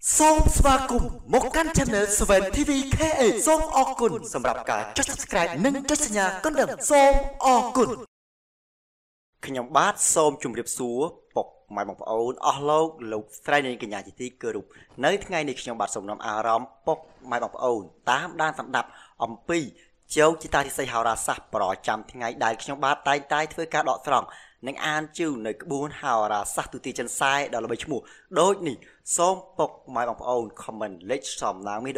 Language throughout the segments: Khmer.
សូមស្វាគមន៍មកកាន់ Channel 7 TV KA សូមអរគុណសម្រាប់ការចុច Subscribe និងចុចសញ្ញាកណ្ដឹងសូមអរគុណខ្ញុំបាទសូមជម្រាបសួរពុកម៉ែបងប្អូនអស់លោកស្រីនិងកញ្ញាជាទីគោរពនៅថ្ងៃនេះខ្ញុំបាទសូមនាំអារម្មណ៍ពុកម៉ែបងប្អូនតាមដានសម្ដាប់អំពីជោគជតារាសីហោរាសាស្ត្រប្រចាំថ្ងៃដែលខ្ញុំបាទតែងតែធ្វើការដកស្រង់និងអានជូននៅក្បួនហោរាសាស្ត្រទូទីចិនសែដ៏ល្បីឈ្មោះដូចនេះសូមពុកម៉ែបងប្អូន comment លេខសំណាង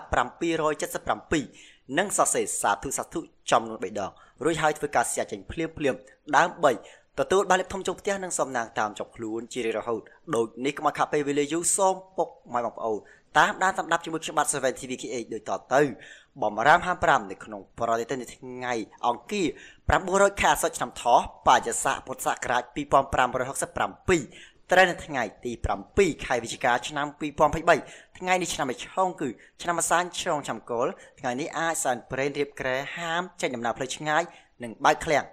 $777និងសរសេរសាធុចំនួន3ដងរួចហើយធ្វើការ share ចេញភ្លាមដើម្បីទទួលបានលេខធំចូលផ្ទះនិងសំណាងតាមចុកខ្លួនជារៀងរហូតដូចនេះកុំឲ្យខាតពេលវេលាយូរសូមពុកម៉ែបងប្អូនតាមដានសម្ដាប់ជាមួយខ្ញុំបាទ 7TVKH ដូចតទៅបំរាម55នៅក្នុងប្រតិទិនថ្ងៃអង្គារ900ខែអាសត់ឆ្នាំថោះបច្ចស័កពុទ្ធសករាជ2567ត្រូវនៅថ្ងៃទី7ខែវិច្ឆិកាឆ្នាំ2023ថ្ងៃនេះឆ្នាំឆ្លងគឺឆ្នាំអាសាញ់ឆ្លងឆ្នាំកុលថ្ងៃនេះអាចសែនព្រេនរៀបក្រែហាមចេញដំណើរផ្លូវឆ្ងាយនិងបើកឃ្លាំង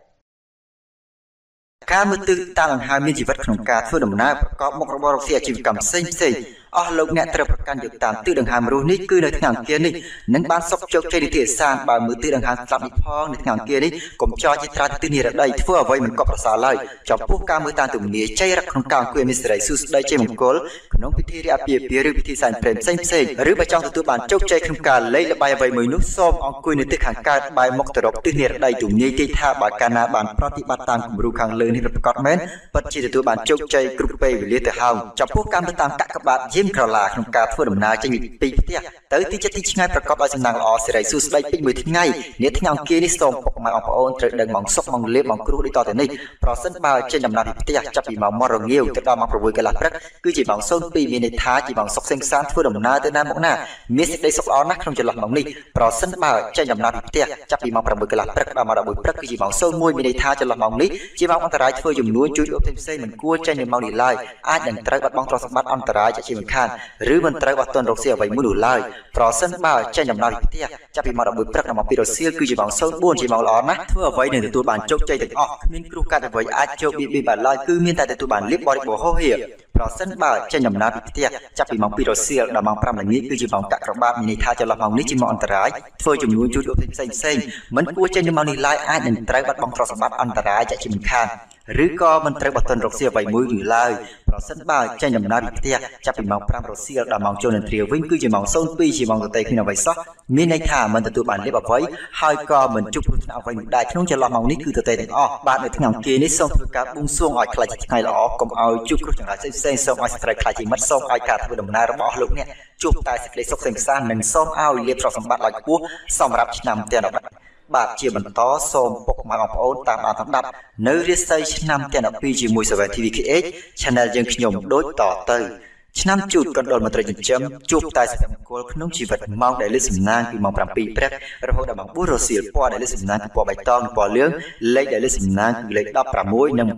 ការមើលទិសតាមដង្ហើមមានជីវិតក្នុងការធ្វើដំណើរប្រកបមុខរបររកស៊ីអាជីវកម្មផ្សេងអស់លោកអ្នកត្រូវប្រកាន់យកតាមទិសដង្ហើមរស់នេះគឺនៅថ្ងៃអង្គារនេះនឹងបានសុខជោគជ័យនីតិសាស្ត្របើមើលទិសដង្ហើមស្លាប់នេះផងនៅថ្ងៃអង្គារនេះកុំចោលជាត្រាទិសនិរដីធ្វើអ្វីមិនក៏ប្រសើរឡើយចំពោះការមើលតាមទំនាយជ័យរកក្នុងការអង្គុយមានសេរីសួស្ដីជ័យមង្គលក្នុងពិធីរៀបអាពាហ៍ពិពាហ៍ឬពិធីសែនព្រេនផ្សេងឬបើចង់ទទួលបានជោគជ័យក្នុងការលេងល្បែងអ្វីមួយនោះសូមអង្គុយនៅទិសខាងកើតបែរមុខទៅរកទិសនិរដីទំនាយទីថាបើកាលណាបានប្រតិបត្តិតាមគំរូខាងលើនេះប្រកបមែនពិតជាទទួលបានជោគជ័យគ្រប់ពេលវេលាទៅហើយចំពោះការមើលតាមកាកបាទយាមក្រឡាក្នុងការធ្វើដំណើរចេញពីផ្ទះទៅទីចិត្តទីឆ្ងាយប្រកបដោយសំណាងល្អសិរីសួស្ដីពេញមួយថ្ងៃនាថ្ងៃអង្គារនេះសូមពុកម៉ែបងប្អូនត្រូវដឹងម៉ោងសុកម៉ោងលេបម៉ោងគ្រោះដូចតទៅនេះប្រសិនបើចេញដំណើរពីផ្ទះចាប់ពីម៉ោង1រងាវទៅដល់ម៉ោង6កន្លះព្រឹកគឺជាម៉ោង02មានន័យថាជាម៉ោងសុកសេងសានធ្វើដំណើរទៅណាមកណាមានសេចក្តីសុខល្អណាស់ក្នុងចន្លោះម៉ោងនេះប្រសិនបើចេញដំណើរពីផ្ទះចាប់ពីម៉ោង6កន្លះព្រឹកដល់ម៉ោង11ព្រឹកគឺជាម៉ោង01មានន័យថាចន្លោះម៉ោងនេះជាម៉ោងអន្តរាយធ្វើជំនួញជួយលោកផ្សេងមិនគួរចេញនៅម៉ោងនេះឡើយអាចនឹងត្រូវបាត់បង់ទ្រព្យសម្បត្តិអន្តរាយជាមិនខានឬមិនត្រូវបាត់ទន់រកស៊ីអ្វីមួយនោះឡើយប្រសិនបើចេញដំណើរពីផ្ទះចាប់ពីម៉ោង11ព្រឹកដល់ម៉ោង2រសៀលគឺជាម៉ោង04ជាម៉ោងល្អណាស់ធ្វើអ្វីនឹងទទួលបានជោគជ័យទាំងអស់គ្មានគ្រោះកាត់អ្វីអាចជោគបៀតបៀនបានឡើយគឺមានតែទទួលបានលៀបបរិបូរហោហៀប្រសិនបើចេញដំណើរពីផ្ទះចាប់ពីម៉ោង2រសៀលដល់ម៉ោង5ល្ងាចគឺជាម៉ោងកាក់ក្របាតមានន័យថាចន្លោះម៉ោងនេះជាម៉ោងអន្តរាយធ្វើជំនួញជួយលោកផ្សេងមិនគួរចេញនៅម៉ោងនេះឡើយអាចនឹងត្រូវបាត់បង់ទ្រព្យសម្បត្តិអន្តរាយជាមិនខានឬក៏មិនត្រូវបាត់ទន់រកស៊ីអ្វីមួយនោះឡើយប្រសិនបើចេញដំណើរពីផ្ទះចាប់ពីម៉ោង5រសៀលដល់ម៉ោងចូលនន្ទ្រាវិញគឺជាម៉ោង02ជាម៉ោងទទេគ្មានអ្វីសោះមានន័យថាមិនទទួលបានលៀបអ្វីហើយក៏មិនជួបគ្រោះថ្នាក់អ្វីនោះដែរក្នុងចន្លោះម៉ោងនេះគឺទទេទាំងអស់បាទនៅថ្ងៃអង្គារនេះសូមធ្វើការបួងសួងឲ្យខ្លាចជាថ្ងៃល្អកុំឲ្យជួបគ្រោះចង្រៃផ្សេងសូមឲ្យស្ត្រីខ្លាចជាមិត្តសូមឲ្យការធ្វើដំណើររបស់លោកអ្នកជួបតែសេចក្តីសុខសេងសាននិងសូមឲ្យលៀបទ្រព្យសម្បត្តិឡើងខ្ពស់សម្រាប់ឆ្នាំទាំងបាទជាបន្តសូមពុកម៉ែបងប្អូនតាមដានសម្ដាប់នៅរាសីឆ្នាំទាំង12ជាមួយ 7TVKH Channel យើងខ្ញុំដូចតទៅឆ្នាំជូតកណ្ដុរមន្ត្រីចិញ្ចឹមជួបតែសុភមង្គលក្នុងជីវិតម៉ោងដែលលើសំណាងពីម៉ោង7ព្រឹករហូតដល់ម៉ោង4រសៀលពណ៌ដែលលើសំណាងគឺពណ៌បៃតងនិងពណ៌លឿងលេខដែលលើសំណាងគឺលេខ16និង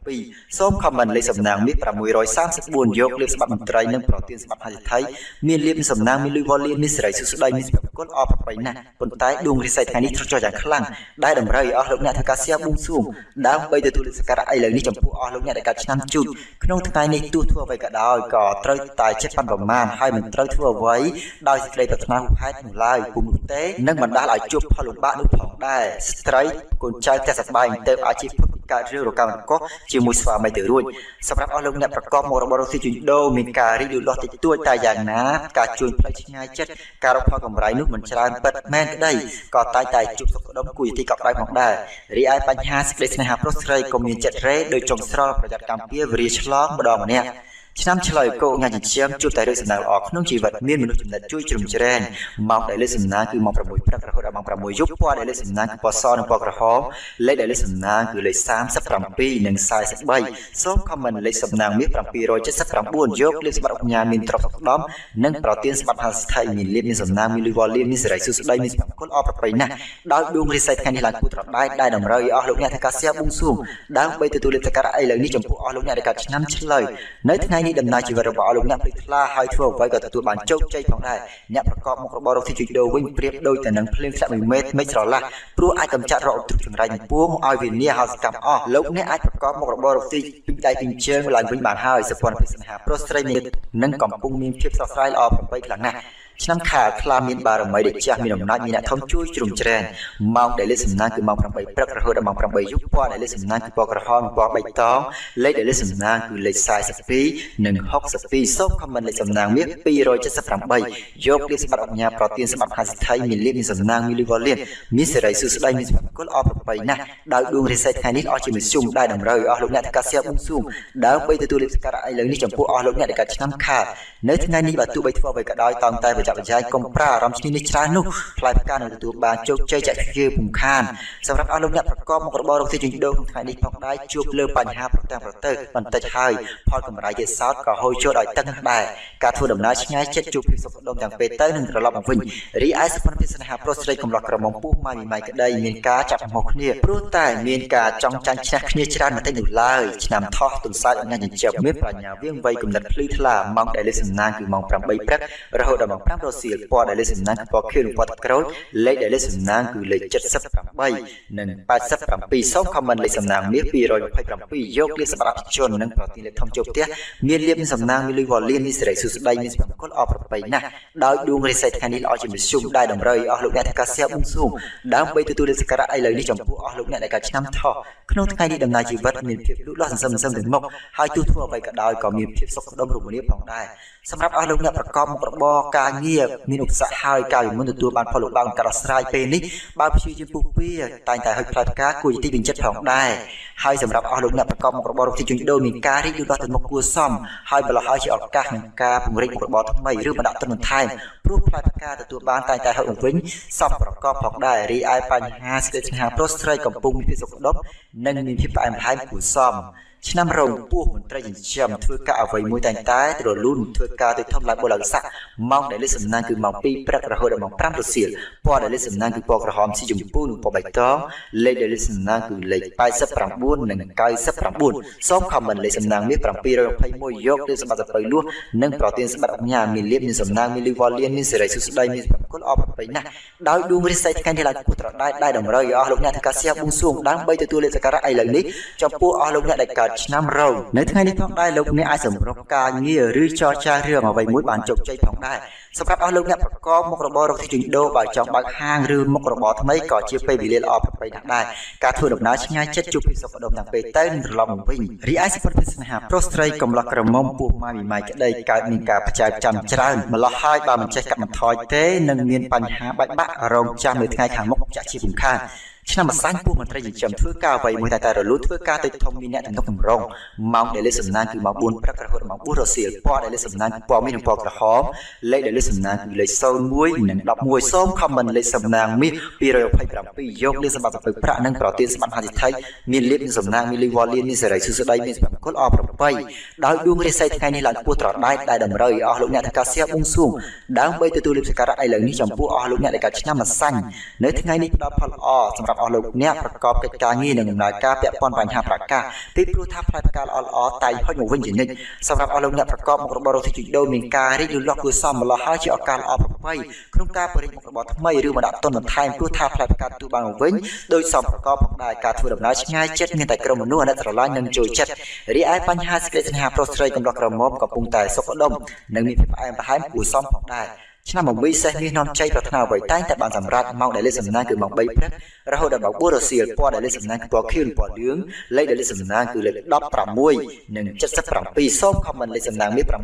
27សូមខមមិនលេខសំណាងមាន634យកលេខសម្បត្តិមន្ត្រីនិងប្រធានសម្បត្តិហាសិទ្ធិមានលេខសំណាងមានលុយវ៉លលៀនមានសេរីសុខស្ដីមានសុភមង្គលអបប្របីណាស់ប៉ុន្តែដួងរិស័យថ្ងៃនេះត្រចុះយ៉ាងខ្លាំងដែលតម្រូវឲ្យអស់លោកអ្នកធ្វើការសៀបួងសួងដើម្បីទទួលសក្ការៈឥឡូវនេះចំពោះអស់លោកអ្នកដែលកើតឆ្នាំជូតក្នុងថ្ងៃនេះទោះធ្វើអ្វីក៏ដោយក៏ត្រូវតែចិត្តប៉ុនប្រមាណហើយមិនត្រូវធ្វើអ្វីដោយសេចក្តីប្រាថ្នាហួសហេតុនោះឡើយពុំនោះទេនឹងបណ្ដាលឲ្យជួបផលលំបាកនោះផងដែរស្ត្រីកូនចៅតែសប្បាយទៅអាជីពកើតរឿងរកាំរកោជាមួយស្វាមីទៅរួចសម្រាប់អស់លោកអ្នកប្រកបមុខរបររកស៊ីជួញដូរមានការរីកលូតលាស់តិចតួចតែយ៉ាងណាការជួញផ្លូវឆ្ងាយចិត្តការរកផលកម្រៃនោះមិនច្រើនពិតមែនក្តីក៏តែងតែជួបសុខដុមគួរទីកក់ដៅផងដែររីឯបញ្ហាសេចក្តីស្នេហាប្រុសស្រីក៏មានចិត្តរេដោយចុងស្រលប្រយ័ត្នកម្មពៀវរាឆ្លងម្ដងម្នាក់ឆ្នាំឆ្លើយកោងាញ់ចិញ្ចឹមជួបតែរឿងសំណាងល្អក្នុងជីវិតមានមនុស្សចំណិតជួយជ្រោមជ្រែងម៉ោងដែលលេខសំណាងគឺម៉ោង6ព្រឹករហូតដល់ម៉ោង6យប់ពណ៌ដែលលេខសំណាងគឺពណ៌សនិងពណ៌ក្រហមលេខដែលលេខសំណាងគឺលេខ37និង43សូមខមមិនលេខសំណាងមាន779យកលេខសម្បត្តិអញ្ញាមានទ្រព្យស្ដំនិងប្រទានសម្បត្តិហាសិទ្ធិមានលៀបមានសំណាងមានលុយវ៉លលៀនមានសេរីសុខស្ដីមានសុភមង្គលអបប្របីណាស់ដោយដួងរិស័យថ្ងៃនេះឡើងគូត្រដែតដែលតម្រូវឲ្យអស់លោកអ្នកធ្វើការសៀបួងសួងដើម្បីទទួលលេខសក្ការៈឥឡូវនេះចំពោះអស់លោកអ្នកដែលកើតឆ្នាំឆ្លើយនៅថ្ងៃនេះដំណើរជីវិតរបស់លោកអ្នកភ្លេចថ្លាហើយធ្វើអ្វីក៏ទទួលបានជោគជ័យផងដែរអ្នកប្រកបមុខរបររកស៊ីជួញដូរវិញប្រៀបដូចទៅនឹងភ្លៀងធ្លាក់1មេត្រមិនស្រឡះព្រោះអាចកម្ចាត់រកឧទ្រចង្រៃនឹងពួងឲ្យវានាហោសកម្មអស់លោកអ្នកអាចប្រកបមុខរបររកស៊ីពេញដៃពេញជើងឡើងវិញបានហើយសព្វនភាពស្នេហាប្រុសស្រីនឹងកំពុងមានភាពស្រស់ស្រាយល្អប្រពៃខ្លាំងណាស់ឆ្នាំខាលខ្លាមានបារមីដែលចាស់មានអំណាចមានអ្នកធំជួយជ្រោមជ្រែងម៉ោងដែលលេខសំណាងគឺម៉ោង8ព្រឹករហូតដល់ម៉ោង8យប់ពណ៌ដែលលេខសំណាងគឺពណ៌ក្រហមពណ៌បៃតងលេខដែលលេខសំណាងគឺលេខ42និង62សូមខមមិនលេខសំណាងមាស278យកលេខសម្បត្តិអញ្ញាប្រទានសម្បត្តិហាសិទ្ធិមានលេខមានសំណាងមានលីវលៀនមានសេរីសុស្ដីមានសុភមង្គលអប្រពៃណាស់ដោយដួងរិស័យថ្ងៃនេះអស់ជាមធ្យមដែលតម្រូវឲ្យអស់លោកអ្នកកាសៀបប៊ុងស៊ូមដើម្បីទទួលលេខសក្ការៈឥឡូវនេះចំពោះអស់លោកអ្នកដែលកើតឆ្នាំខាលនៅថ្ងៃនេះបើទោះបីធ្វើអ្វីក៏ដោយតោងតែប្រចាំប្រចាំកុំប្រើអារម្មណ៍ឈ្នានីសច្រើននោះផ្លែផ្កានឹងទទួលបានជោគជ័យចាក់ជាពុំខានសម្រាប់អស់លោកអ្នកប្រកបមុខរបររកស៊ីជួញដូរក្នុងថ្ងៃនេះផងដែរជួបលើបញ្ហាប្រទាំងប្រទើបន្តិចហើយផលកម្រៃជាសោតក៏ហូរចូលដោយទឹកដែរការធ្វើដំណើរឆ្ងាយចិត្តជួបភាពសុខដុមទាំងពេលទៅនឹងត្រឡប់មកវិញរីឯសុភមង្គលស្នេហាប្រុសស្រីកំឡោះក្រមុំពុះម៉ាយម៉ាយក្តីមានការចាប់ហោះគ្នាព្រោះតែមានការចង់ចាញ់ឈ្នះគ្នាច្រើនបន្តិចនោះឡើយឆ្នាំថោះទុនសាយអញ្ញាចិញ្ចឹមមានប្រាជ្ញាវាងវៃគំនិតភ្លឺថ្លាម៉ោងដែលលេខសំណាងគឺម៉ោង8ព្រឹករហូតដល់ម៉ោង5រសៀលពណ៌ដែលលេខសំណាងគឺពណ៌ខៀវនិងពណ៌ទឹកក្រូចលេខដែលលេខសំណាងគឺលេខ78និង87សូមខមមិនលេខសំណាងមាស227យកលេខសម្រាប់អភិជននិងប្រតិលេខធំជោគផ្ទះមានលេខសំណាងមានលីវលៀនមានសេរីសុស្ដីមានសុភមង្គលអប្រពៃណាស់ដោយដួងរិស័យថ្ងៃនេះល្អជាមធ្យមដែលតម្រូវឲ្យអស់លោកអ្នកកាសៀបប៊ុងស៊ូមដើម្បីទទួលលេខសក្ការៈឥឡូវនេះចំពោះអស់លោកអ្នកដែលកើតឆ្នាំថោះក្នុងថ្ងៃនេះដំណើរជីវិតមានភាពលូតលាស់សន្សឹមទៅមុខហើយទោះធ្វើអ្វីក៏ដោយក៏មានភាពសុខដុមរមនាផងដែរសម្រាប់អស់លោកអ្នកប្រកបមុខរបរការងារមានឧបសគ្គហើយកាលពីមុនទទួលបានផលលំបាកកាត់ស្រ័យពេលនេះបើព្យាយាមពុះពៀតែងតែហុចផ្លែផ្កាគួរជាទីពេញចិត្តផងដែរហើយសម្រាប់អស់លោកអ្នកប្រកបមុខរបររកស៊ីជួញដូរមានការរីកលូតលាស់ទៅមុខគួរសមហើយម្ល៉េះហើយជាឱកាសក្នុងការពង្រីកមុខរបរថ្មីឬបណ្ដាក់ទុនបន្ថែមព្រោះផ្លែផ្កាទទួលបានតែងតែហុចវិញសមប្រកបផងដែររីឯបញ្ហាស្នេហាប្រុសស្រីកំពុងមានភាពសុខដុមនិងមានភាពផ្អែមល្ហែមគួរសមឆ្នាំរងពោះមន្ត្រីចិញ្ចឹមធ្វើការអ្វីមួយតែងតែរលូនធ្វើការទៅធំឡើងបុលឡើងស័កម៉ោងដែលលេខសំណាងគឺម៉ោង2ព្រឹករហូតដល់ម៉ោង5រសៀលពណ៌ដែលលេខសំណាងគឺពណ៌ក្រហមស៊ីជម្ពូនិងពណ៌បៃតងលេខដែលលេខសំណាងគឺលេខ89និង99សូមខមមិនលេខសំណាងមាស721យកលេខសម្បត្តិសពៅលួសនិងប្រទានសម្បត្តិអញ្ញាមានលៀបមានសំណាងមានលីវលៀនមានសេរីសុស្ដីមានសុភមង្គលអប្រពៃណាស់ដោយដួងរិស័យថ្ងៃនេះឡើងពុះត្រដែតដែលតម្រូវឲ្យអស់លោកអ្នកធ្វើការសៀបប៊ុងស៊ូមដើម្បីទទួលលេខសក្ការៈឥឡូវនេះចំពោះអស់លោកអ្នកដែលកើតឆ្នាំរោងនៅថ្ងៃនេះផងដែរលោកអ្នកអាចសម្រុកការងារឬចរចារឿងអ្វីមួយបានជោគជ័យផងដែរសម្រាប់អស់លោកអ្នកប្រកបមុខរបររកស៊ីជួញដូរបើចង់បើកហាងឬមុខរបរថ្មីក៏ជាពេលវេលាល្អប្រពៃណាស់ដែរការធ្វើដំណើរឆ្ងាយចិត្តជួបភាពសុខដុមទាំងពេលទៅនិងត្រឡប់មកវិញរីឯសុភមង្គលស្នេហាប្រុសស្រីកំឡោះក្រមុំពោះម៉ាយម៉ាយក្តីកើតមានការផ្ចាយចាំច្រើនម្ល៉េះហើយបើមិនចេះកាត់បន្ថយទេនឹងមានបញ្ហាបាច់បាក់រងចាំនៅថ្ងៃខាងមុខចាក់ជាពំខានឆ្នាំម្សាញ់ពួកមន្ត្រីចិញ្ចឹមធ្វើការអ្វីមួយតែរលូនធ្វើការទៅធំមានអ្នកទំនុកតម្រង់ម៉ោងដែលលេខសំណាងគឺម៉ោង4ព្រឹករហូតដល់ម៉ោង4រសៀលពណ៌ដែលលេខសំណាងគឺពណ៌មាសនិងពណ៌ក្រហមលេខដែលលេខសំណាងគឺលេខ01និង11សូមខមមិនលេខសំណាងមាស227យកលេខសម្បត្តិសពៅប្រាក់និងប្រទានសម្បត្តិហាសិទ្ធិមានលេខសំណាងមានលីវលៀនមានសេរីសុស្ដីមានសុភមង្គលអប្រពៃដោយដួងរិស័យថ្ងៃនេះឡើងពោះត្រដែតដែលតម្រូវឲ្យអស់លោកអ្នកធ្វើការសៀបប៊ុងស៊ូមដើម្បីទទួលលេខសក្ការៈឥឡូវនេះចំពោះអស់លោកអ្នកដែលកើតឆ្នាំម្សាញ់នៅថ្ងៃនេះផ្ដល់ផលល្អសម្រាប់អស់លោកអ្នកប្រកបកិច្ចការងារនិងដំណើរការពាក់ព័ន្ធបញ្ហាប្រកាសពីព្រោះថាផ្លែផ្កាល្អតែងហុចមកវិញជានិច្ចសម្រាប់អស់លោកអ្នកប្រកបមុខរបររកស៊ីជួញដូរមានការរីកលូតលាស់គួរសមម្ល៉េះហើយជាឱកាសល្អប្រពៃក្នុងការបរិយាមុខរបរថ្មីឬបណ្ដាក់ទុនបន្ថែមព្រោះថាផ្លែផ្កាទទួលបានមកវិញដោយសមប្រកបផងដែរការធ្វើដំណើរឆ្ងាយចិត្តមានតែក្រុមមនុស្សអាណិតស្រឡាញ់និងចូលចិត្តរីឯបញ្ហាសេចក្តីស្នេហាប្រុសស្រីកំឡោះក្រមុំកំពុងតែសុខដុមនិងមានភាពផ្អែមល្ហែមគួរសមផងដែរឆ្នាំមីសេះនេះនាំជ័យប្រាថ្នាអ្វីតែងតែបានសម្រេចម៉ោងដែលលេខសំណាងគឺម៉ោង3ព្រឹករហូតដល់ម៉ោង4រសៀលពណ៌ដែលលេខសំណាងគឺពណ៌ខៀវនិងពណ៌លឿងលេខដែលលេខសំណាងគឺលេខ16និង77សូមខមមិនលេខសំណាងមាន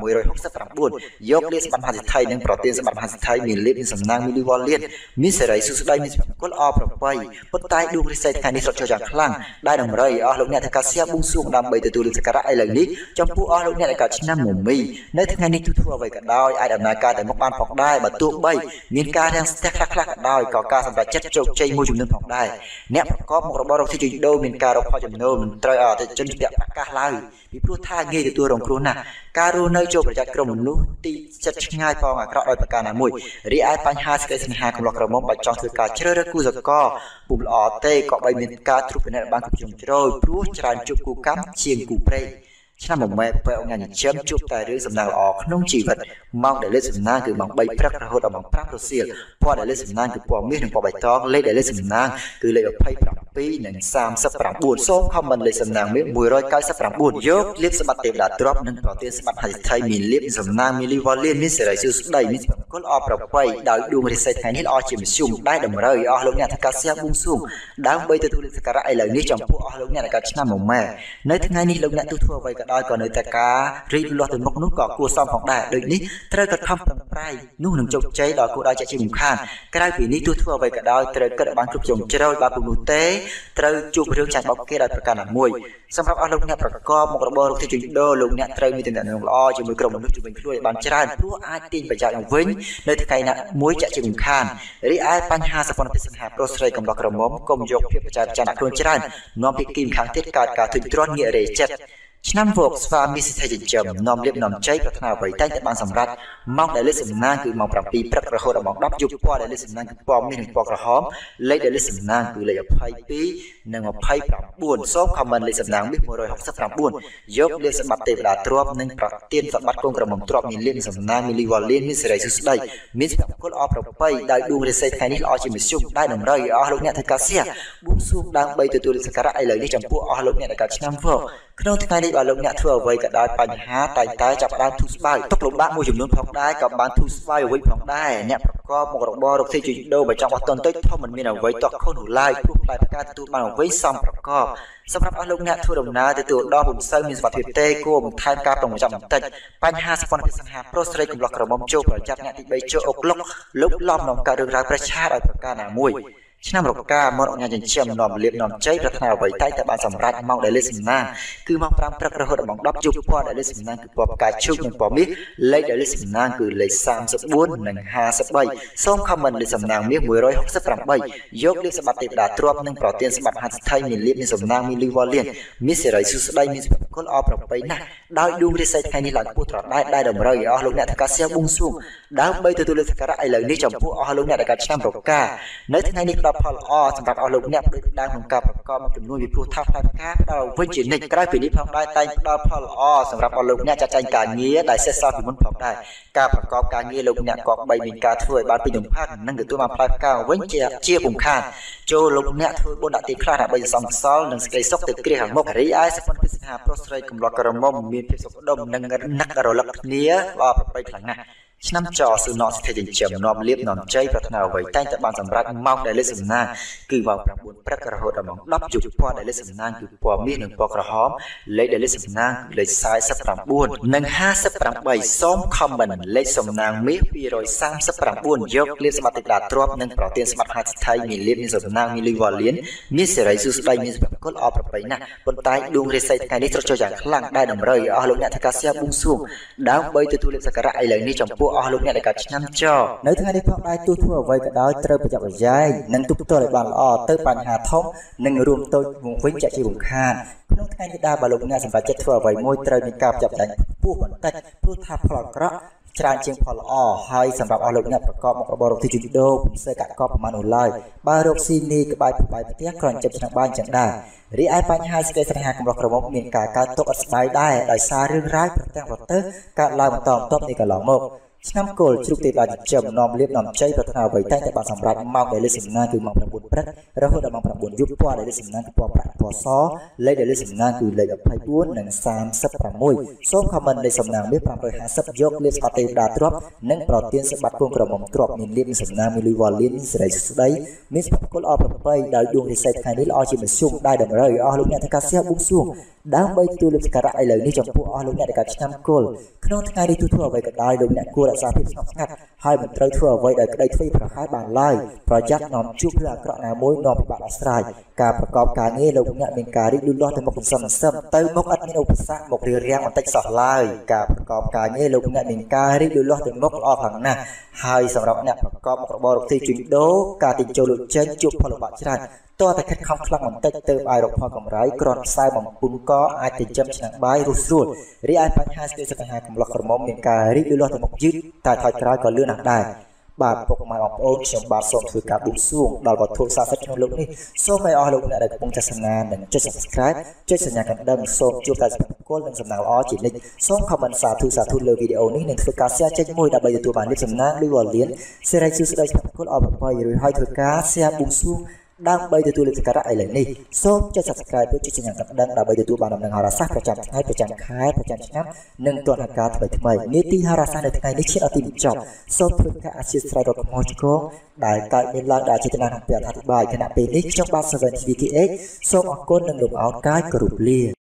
669យកលេខសម្បត្តិមហាសិទ្ធិនិងប្រទានសម្បត្តិមហាសិទ្ធិមានលេខមានសំណាងមានលីវលៀនមានសេរីសុស្ដីមានសុភមង្គលអប្រពៃប៉ុន្តែដួងរិស័យថ្ងៃនេះស្រកចូលយ៉ាងខ្លាំងដែលតម្រូវឲ្យអស់លោកអ្នកធ្វើការសៀបប៊ុងស៊ូមដើម្បីទទួលលេខសក្ការៈឥឡូវនេះចំពោះអស់លោកអ្នកដែលកើតឆ្នាំមុំមីនៅថ្ងៃនេះទូធ្វើអ្វីក៏ដោយអាចដំណើរការទៅមុខបានផងដែរបើទោះបីមានការរាំងស្ទះខ្លះៗក៏ដោយក៏ការសម្រេចចិត្តជោគជ័យមួយចំនួនផងដែរអ្នកប្រកបមុខរបររកស៊ីជួញដូរមានការរកផលចំណូលមិនត្រូវឲ្យអតិថិជនជាក់ប្រកាសឡើយពីព្រោះថាងាយទទួលរងគ្រោះណាស់ការរស់នៅចូលប្រចាំក្រុមមនុស្សទីចិត្តឆ្ងាយផងអាក្រក់ដោយប្រការណាមួយរីឯបញ្ហាសេចក្តីស្នេហាកំឡោះក្រមុំបើចង់ធ្វើការជ្រើសរើសគូសកលពុំល្អទេក៏បីមានការត្រួតពិនិត្យបានគ្រប់ជ្រុងជ្រោយព្រោះច្រើនជួបគូកម្មជាងគូព្រេងឆ្នាំមួយម៉ែបែបញ៉ាំចិញ្ចឹមជួបតែរឿងសំណាងល្អក្នុងជីវិតម៉ោងដែលលេខសំណាងគឺម៉ោង3ព្រឹករហូតដល់ម៉ោង5រសៀលពណ៌ដែលលេខសំណាងគឺពណ៌មាសនិងពណ៌បៃតងលេខដែលលេខសំណាងគឺលេខ27និង39សូមខមមិនលេខសំណាងមាស199យកលៀបសម្បត្តិទេវតាទ្រព្យនិងប្រទានសម្បត្តិហត្ថថៃមានលៀបសំណាងមានលីវ៉ាលៀនមានសេរីសួស្ដីមានសុភមង្គលអប្រពៃដោយដួងរិស័យថ្ងៃនេះល្អជាមធ្យមដែលតម្រូវឲ្យអស់លោកអ្នកធ្វើការស្ទះបួងសួងដើម្បីទទួលសក្ការៈឥឡូវនេះចំពោះអស់លោកអ្នកដែលកើតឆ្នាំមួយម៉ែនៅថ្ងៃនេះលោកអ្នកទូធ្វើអ្វីក៏ដោយក៏នៅតែការរីកលូតលាស់ទៅមុខនោះក៏គួរសមផងដែរដូចនេះត្រូវខិតខំប្រឹងប្រែងនោះនឹងជោគជ័យដល់គោលដៅជាមិនខានក្រៅពីនេះទូធ្វើអ្វីក៏ដោយត្រូវគិតឲ្យបានគ្រប់ជ្រុងជ្រៅបើពុំនោះទេត្រូវជួបរឿងចាញ់បោកគេដោយប្រការណាមួយសម្រាប់អស់លោកអ្នកប្រកបមុខរបររកស៊ីជួញដូរលោកអ្នកត្រូវមានទំនាក់ទំនងល្អជាមួយក្រុមមនុស្សជំនាញខ្លួនឲ្យបានច្រើនព្រោះអាចទាញប្រយោជន៍មកវិញនៅថ្ងៃណាមួយចាក់ជាមិនខានរីឯបញ្ហាសព្វនភាពសង្ហាប្រុសស្រីកំឡោះក្រមុំកុំយកភាពបច្ចាចាខ្លួនច្រើននាំពីគីមខាងទៀតកើតការធុញទ្រាន់ងាករេចិត្តឆ្នាំវកស្វាមីសិទ្ធិចិញ្ចឹមនាំលៀបនាំជ័យប្រាថ្នាអ្វីតែងតែបានសម្រេចម៉ោងដែលលេខសំណាងគឺម៉ោង7ព្រឹករហូតដល់ម៉ោង10យប់ពណ៌ដែលលេខសំណាងគឺពណ៌មាសនិងពណ៌ក្រហមលេខដែលលេខសំណាងគឺលេខ22និង29សូមខមមិនលេខសំណាងមាស169យកលេខសម្បត្តិទេវតាទ្រព្យនិងប្រទានសម្បត្តិកូនក្រមុំទ្រព្យមានលៀបសំណាងមានលីវ៉ាលៀនមានសេរីសួស្ដីមានសុភមង្គលអប្រពៃដោយដួងរិស័យថ្ងៃនេះល្អជាមធ្យមដែលតម្រូវឲ្យអស់លោកអ្នកធ្វើការស្ទះបួងសួងដើម្បីទទួលសក្ការៈឥឡូវនេះចំពោះអស់លោកអ្នកដែលកើតឆ្នាំវកក្នុងថ្ងៃនេះបើលោកអ្នកធ្វើអ្វីក៏ដោយបញ្ហាតែងតែចាប់ផ្ដើមធូរស្បើយទុកលំបាកមួយចំនួនផងដែរក៏បានធូរស្បើយវិញផងដែរអ្នកប្រកបមុខរបររកស៊ីជួញដូរបើចង់បោះទុនទៅធំមិនមានអ្វីតក់ខុសនោះឡើយព្រោះផ្លែផ្កាទទួលបានអ្វីសមប្រកបសម្រាប់អស់លោកអ្នកធ្វើដំណើរទៅទូដល់ពុំសូវមានសុខភាពទេគួរបន្ថែមការប្រុងប្រយ័ត្នបន្តិចបញ្ហាសព្វនភាពសង្ហាប្រុសស្រីកំឡោះក្រមុំចូលប្រចាំអ្នកទី3ចូលអុកលុកលុបឡំក្នុងការរឿងរ៉ាវប្រឆាដោយប្រការណាមួយឆ្នាំរកាមករកញ៉ាំចិញ្ចឹមនាំលៀបនាំជ័យប្រាថ្នាអ្វីតែតែបានសម្រេចម៉ោងដែលលេខសំណាងគឺម៉ោង5ព្រឹករហូតដល់ម៉ោង10យប់ពណ៌ដែលលេខសំណាងគឺពណ៌ផ្កាឈូកនិងពណ៌មាសលេខដែលលេខសំណាងគឺលេខ34និង53សូមខមមិនលេខសំណាងមាស168យកលេខសម្បត្តិទេវតាទ្រព្យនិងប្រទានសម្បត្តិហត្ថថៃមានលៀបមានសំណាងមានលីវ៉ាលៀនមានសេរីសួស្ដីមានសុភមង្គលអប្រពៃណាស់ដោយដួងរិស័យថ្ងៃនេះឡើងពោះត្រដែតដែលតម្រូវឲ្យអស់លោកអ្នកធ្វើការស្ទះបួងសួងដើម្បីទទួលសក្ការៈឥឡូវនេះចំពោះអស់លោកអ្នកដែលកើតឆ្នាំរកានៅថ្ងៃនេះផ្ដល់ផលល្អសម្រាប់អស់លោកអ្នកដូចដើមក្នុងការប្រកបមួយចំនួនពីព្រោះថាផ្លែផ្កាផ្ដល់វិជ្ជានិច្ចក្រៅពីនេះផងដែរតែងផ្ដល់ផលល្អសម្រាប់អស់លោកអ្នកចាត់ចែងការងារដែលសេះសល់ពីមុនផងដែរការប្រកបការងារលោកអ្នកក៏បីមានការធ្វើឲ្យបានពេញទំផាត់និងទទួលបានផ្លែផ្កាវិញជាពុំខានចូលលោកអ្នកធ្វើបុណ្យដាក់ទីខ្លះដើម្បីសន្សំកុសលនិងសេចក្តីសុខទៅគ្រាខាងមុខរីឯសព្វនភាពសង្ហាប្រុសស្រីកំឡោះក្រមុំមានភាពសុខដុមនិងនឹករលឹកគ្នាល្អប្រពៃខ្លាំងណាស់ឆ្នាំចសុណសិទ្ធិចិញ្ចឹមនាំលៀបនាំជ័យប្រាថ្នាអ្វីតែងតែបានសម្រេចម៉ោងដែលលេខសំណាងគឺម៉ោង9ព្រឹករហូតដល់ម៉ោង10យប់ពណ៌ដែលលេខសំណាងគឺពណ៌មាសនិងពណ៌ក្រហមលេខដែលលេខសំណាងគឺលេខ49និង58សូមខមមិនលេខសំណាងមាស239យកលៀបសម្បត្តិទេវតាទ្រព្យនិងប្រទានសម្បត្តិហត្ថថៃមានលៀបមានសំណាងមានលីវ៉ាលៀនមានសេរីសួស្ដីមានសុភមង្គលអប្រពៃណាស់ប៉ុន្តែដួងរិស័យថ្ងៃនេះត្រចុះយ៉ាងខ្លាំងដែលតម្រូវឲ្យអស់លោកអ្នកធ្វើការស្ទះបួងសួងដើម្បីទទួលសក្ការៈឥឡូវនេះចំពោះអស់លោកអ្នកដែលកើតឆ្នាំចនៅថ្ងៃនេះផងដែរទោះធ្វើអ្វីក៏ដោយត្រូវប្រយ័ត្នប្រយែងនិងទប់ទល់ឲ្យបានល្អទៅបញ្ហាធំនិងរួមតូចវងវិញចាក់ជារំខានក្នុងថ្ងៃនេះដែរបើលោកអ្នកសម្រាប់ចិត្តធ្វើអ្វីមួយត្រូវមានការប្រយ័ត្នប្រយែងខ្ពស់បន្តិចព្រោះថាផលអាក្រក់ច្រើនជាងផលល្អហើយសម្រាប់អស់លោកអ្នកប្រកបមុខរបររកស៊ីជួញដូរពុំសូវកាក់កបប្រមាណនោះឡើយបើរកស៊ីនេះក្បែរផ្ទះគ្រាន់ចិត្តឆ្នាំបានចឹងដែររីឯបញ្ហាសេចក្តីស្នេហាកំឡោះក្រមុំមានការកើតទុកអត់ស្ដាយដែរដោយសាររឿងរ៉ាវប្រទាំងប្រទើកើតឡើងបន្តបន្ទាប់នេះកន្លងមកឆ្នាំគល់ជ្រូកទេវតាចិញ្ចឹមនាំលៀបនាំជ័យប្រាថ្នាអ្វីតែងតែបានសម្រេចម៉ោងដែលលេខសំណាងគឺម៉ោង9ព្រឹករហូតដល់ម៉ោង9យប់ពណ៌ដែលលេខសំណាងគឺពណ៌ប្រាក់ពណ៌សលេខដែលលេខសំណាងគឺលេខ24និង36សូមខមមិនលេខសំណាងមាស550យកលៀបស្បត្តិទេវតាទ្រព្យនិងប្រទានសម្បត្តិគង់ក្រមុំទ្រព្យមានលៀបមានសំណាងមានលីវ៉ាលៀនមានសេរីស្ដីមានសុភមង្គលអប្រពៃដោយដួងរិស័យថ្ងៃនេះល្អជាមធ្យមដែលតម្រូវឲ្យអស់លោកអ្នកធ្វើការស្ទះបួងសួងដើម្បីទទួលសក្ការៈឥឡូវនេះចំពោះអស់លោកអ្នកដែលកើតឆ្នាំគល់ក្នុងថ្ងៃនេះធ្វើអ្វីក៏ដោយលោកអ្នកគួររក្សាភាពស្ងប់ស្ងាត់ហើយមិនត្រូវធ្វើអ្វីដោយក្តីធ្វេសប្រហែសបានឡើយប្រយ័ត្ននាំជួបរឿងអាក្រក់ណាមួយនាំពិបាកដោះស្រាយការប្រកបការងារលោកអ្នកមានការរីកលូតលាស់ទៅមុខសន្សំទៅមុខឥតមានឧបសគ្គមករារាំងបន្តិចសោះឡើយការប្រកបការងារលោកអ្នកមានការរីកលូតលាស់ទៅមុខល្អខ្លាំងណាស់ហើយសម្រាប់អ្នកប្រកបមុខរបររកស៊ីជួញដូរការទិញចូលលក់ចេញជួបផលលំបាកច្រើនតើតែខិតខំខ្លាំងបន្តិចទៅអាចរកផលកម្រៃគ្រាន់ខ្សែបំពុំកអាចចិញ្ចឹមឆ្នាំបាយរស់ស្រួលរីឯបញ្ហាស្ទើរសក្តាកំឡោះក្រមុំមានការរីកលូតលាស់ទៅមុខយឺតតែថយក្រោយក៏លឿនណាស់ដែរបាទពុកម៉ែបងប្អូនខ្ញុំបាទសូមធ្វើការបួងសួងដល់វត្ថុស័ក្តិសិទ្ធិក្នុងលោកនេះសូមឲ្យអស់លោកអ្នកដែលកំពុងទស្សនានិងចុច Subscribe ចុចសញ្ញាកណ្ដឹងសូមជួបតែសុភមង្គលនិងសំណាងល្អជានិច្ចសូម Comment សាធុលើវីដេអូនេះនិងធ្វើការ Share ចែកមួយដើម្បីទទួលបានលាភសំណាងឬវល់លៀនសេរីសួស្តីសុភមង្គលអបអរគុណរួចហើយធ្វើការ Share បួងសួងដើម្បីទទួលលាភសក្ការៈឥឡូវនេះសូមចុច Subscribe ចុចសញ្ញាកណ្ដឹងដើម្បីទទួលបានដំណឹងហោរាសាស្ត្រប្រចាំថ្ងៃប្រចាំខែប្រចាំឆ្នាំនិងទស្សនការថ្មីនីតិហោរាសាស្ត្រនៅថ្ងៃនេះឈានដល់ទីបញ្ចប់សូមធ្វើការអធិស្ឋានរកខ្មោចឆ្កងដែលកើតមានឡើងដោយចេតនាក្នុងពេលអធិប្បាយគណៈពេលនេះខ្ញុំបាទ 7TVKH សូមអរគុណនិងលោកអោនកាយគោរពលា